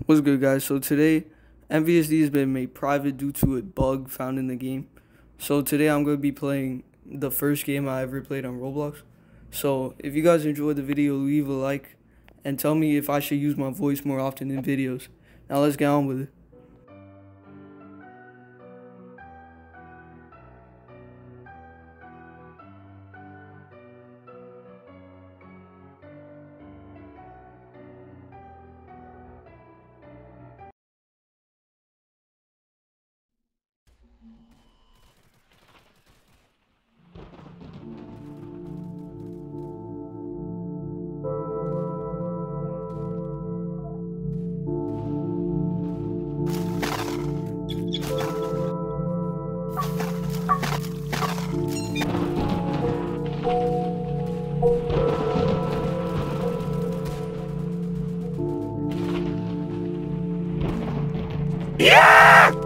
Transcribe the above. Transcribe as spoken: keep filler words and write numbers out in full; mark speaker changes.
Speaker 1: What's good, guys? So today, M V S D has been made private due to a bug found in the game. So today I'm going to be playing the first game I ever played on Roblox. So if you guys enjoyed the video, leave a like and tell me if I should use my voice more often in videos. Now let's get on with it.
Speaker 2: Yeah!